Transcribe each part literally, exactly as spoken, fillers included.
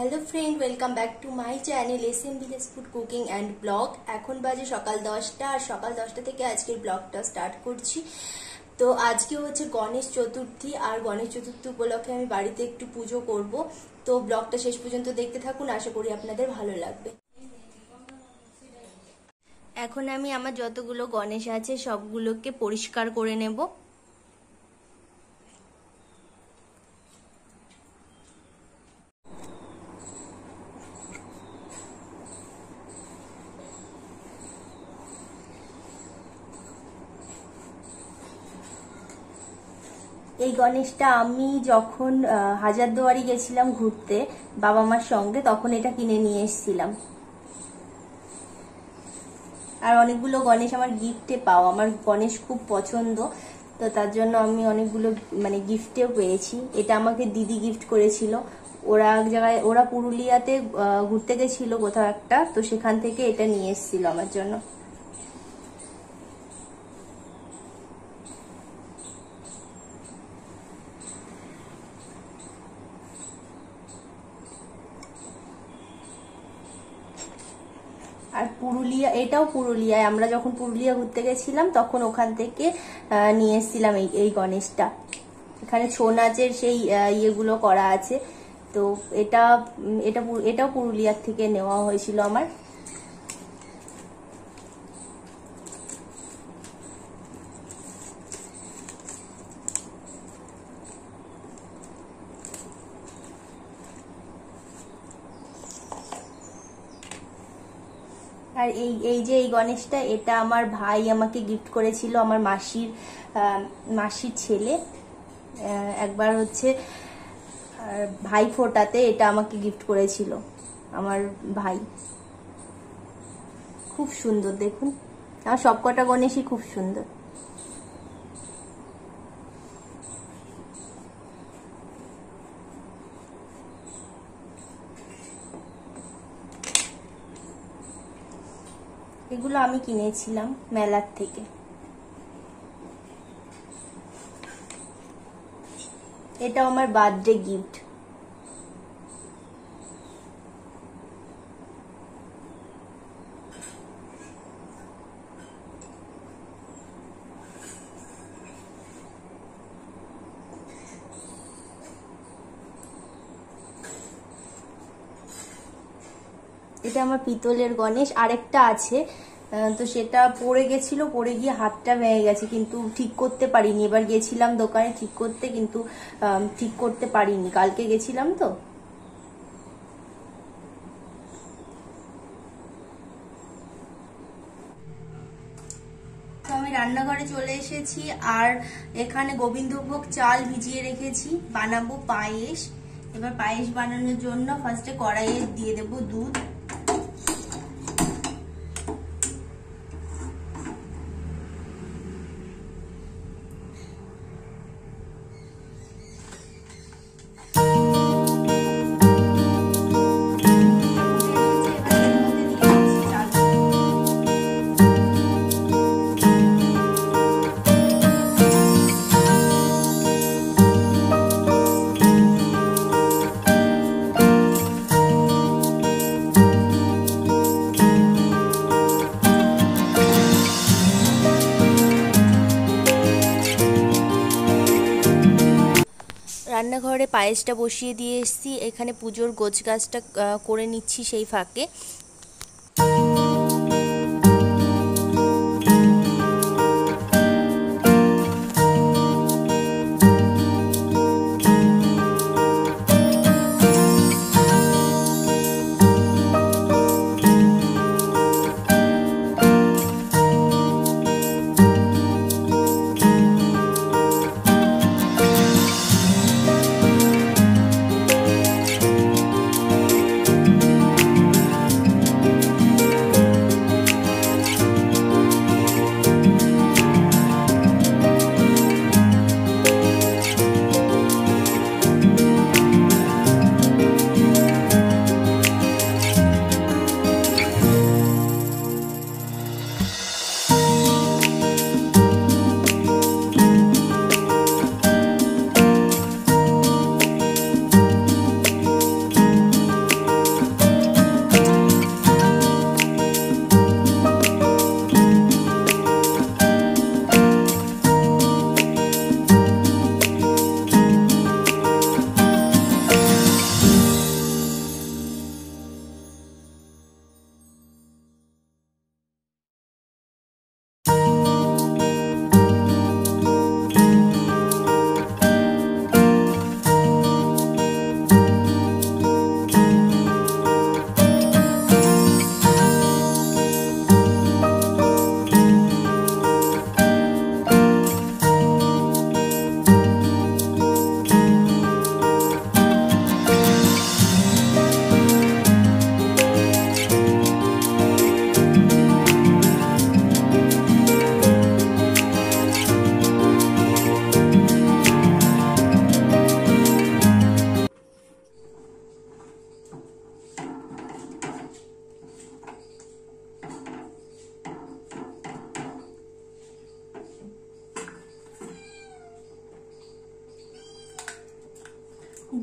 Hello friend welcome back to my channel S M village food cooking and blog. এখন বাজে সকাল দশটা আর সকাল দশটা থেকে আজকের ব্লগটা স্টার্ট করছি। তো আজকে হচ্ছে গণেশ চতুর্থী আর গণেশ চতুর্থী উপলক্ষে আমি বাড়িতে একটু পুজো করব। তো ব্লগটা শেষ পর্যন্ত দেখতে থাকুন, আশা করি আপনাদের ভালো লাগবে। এখন আমি আমার যতগুলো গণেশ আছে সবগুলোকে পরিষ্কার করে নেব। এই গণেশটা আমি যখন হাজারদুয়ারি গেছিলাম ঘুরতে বাবা মার সঙ্গে, তখন এটা কিনে নিয়ে এসেছিলাম। আর অনেকগুলো গণেশ আমার গিফটে পাওয়া, আমার গণেশ খুব পছন্দ, তো তার জন্য আমি অনেকগুলো মানে গিফটেও পেয়েছি। এটা আমাকে দিদি গিফট করেছিল। ওরা এক জায়গায়, ওরা পুরুলিয়াতে ঘুরতে গেছিল কোথাও একটা, তো সেখান থেকে এটা নিয়ে এসেছিল আমার জন্য। আর পুরুলিয়া, এটাও পুরুলিয়ায়, আমরা যখন পুরুলিয়া ঘুরতে গেছিলাম তখন ওখান থেকে নিয়ে এসেছিলাম এই এই গণেশটা। এখানে ছৌ নাচের সেই ইয়েগুলো করা আছে, তো এটা এটা এটাও পুরুলিয়ার থেকে নেওয়া হয়েছিল আমার। আর এই এই যে এই গণেশটা, এটা আমার ভাই আমাকে গিফট করেছিল, আমার মাসির মাসির ছেলে একবার হচ্ছে ভাই ফোটাতে এটা আমাকে গিফট করেছিল আমার ভাই। খুব সুন্দর, দেখুন আমার সবকটা গণেশই খুব সুন্দর। এগুলো আমি কিনেছিলাম মেলার থেকে। এটা আমার বার্থডে গিফট। এটা আমার পিতলের গণেশ। আরেকটা আছে, তো সেটা পড়ে গেছিল, পড়ে গিয়ে হাতটা ভেঙে গেছে, কিন্তু ঠিক করতে পারিনি। এবার গেছিলাম দোকানে ঠিক করতে, কিন্তু ঠিক করতে পারিনি, কালকে গেছিলাম তো। তো আমি রান্নাঘরে চলে এসেছি, আর এখানে গোবিন্দভোগ চাল ভিজিয়ে রেখেছি, বানাবো পায়েস। এবার পায়েস বানানোর জন্য ফার্স্টে কড়াইয়ে দিয়ে দেবো দুধ। রান্নাঘরে পায়েসটা বসিয়ে দিয়ে এসেছি, এখানে পুজোর গোছগাছটা করে নিচ্ছি সেই ফাঁকে।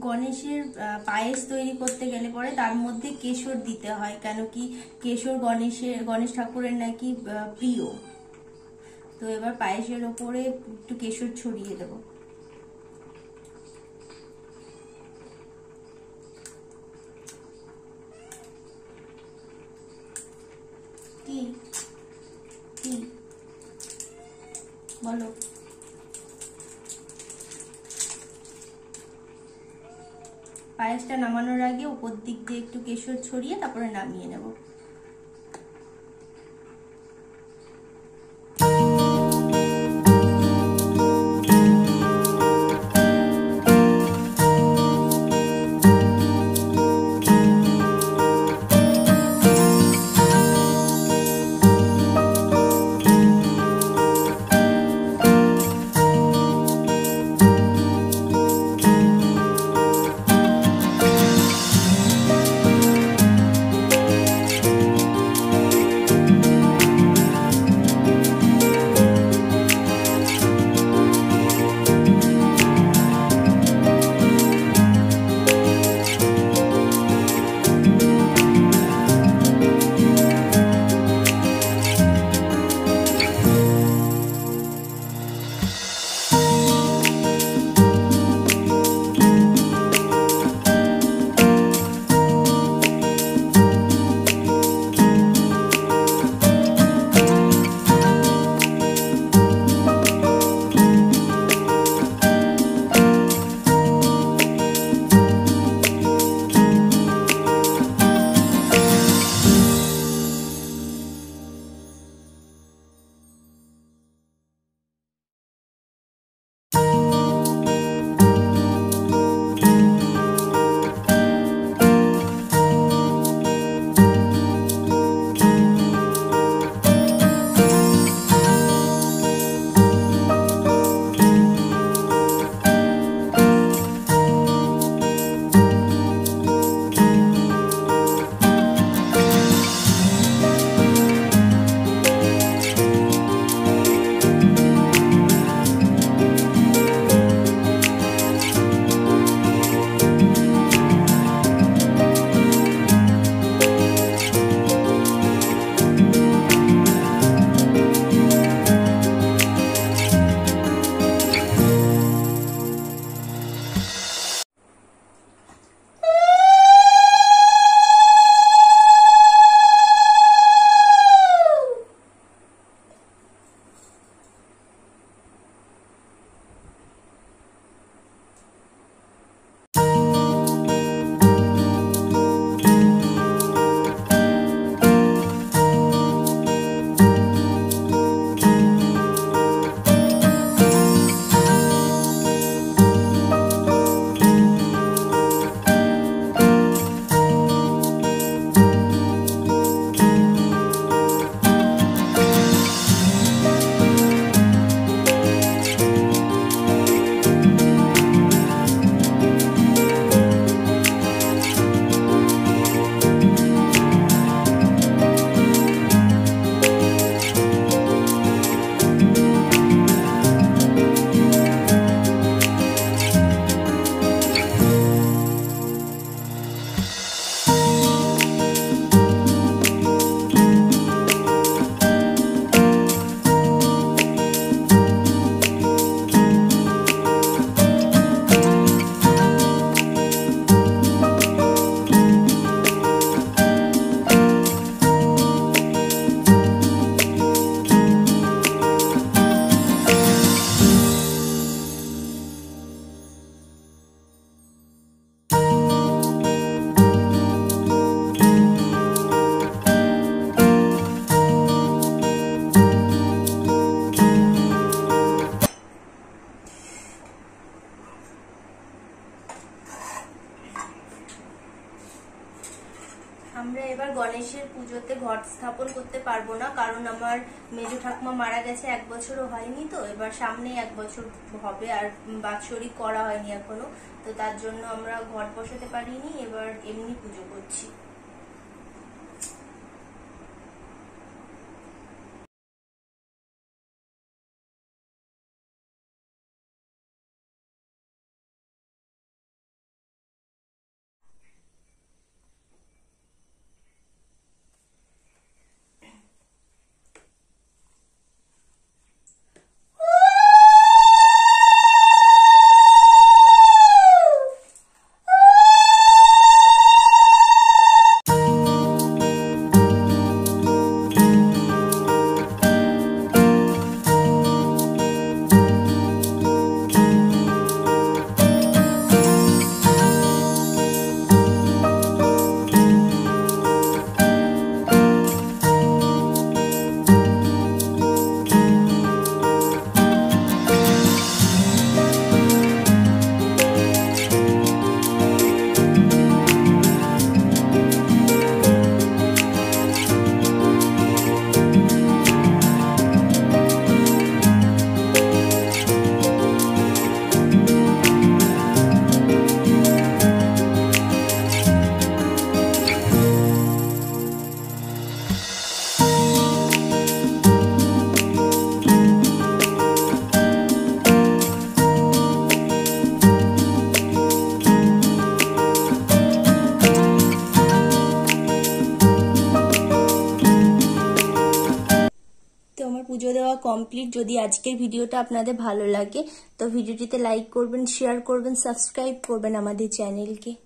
গণেশের পায়েস তৈরি করতে গেলে পরে তার মধ্যে কেশর দিতে হয়, কেন কি কেশর গণেশের গণেশ ঠাকুরের নাকি প্রিয়। তো এবার পায়েসের ওপরে একটু কেশর ছড়িয়ে দেব। কি কি বলো? পায়েসটা নামানোর আগে উপর দিক দিয়ে একটু কেশর ছড়িয়ে তারপরে নামিয়ে নেব। আমরা এবার গণেশের পুজোতে ঘট স্থাপন করতে পারবো না, কারণ আমার মেজো ঠাকুমা মারা গেছে, এক বছরও হয়নি। তো এবার সামনেই এক বছর হবে, আর বাৎসরিক করা হয়নি এখনো, তো তার জন্য আমরা ঘট বসাতে পারিনি, এবার এমনি পুজো করছি। পুজো দেওয়া কমপ্লিট। যদি আজকের ভিডিওটা আপনাদের ভালো লাগে তো ভিডিওটিতে লাইক করবেন, শেয়ার করবেন, সাবস্ক্রাইব করবেন আমাদের চ্যানেলকে।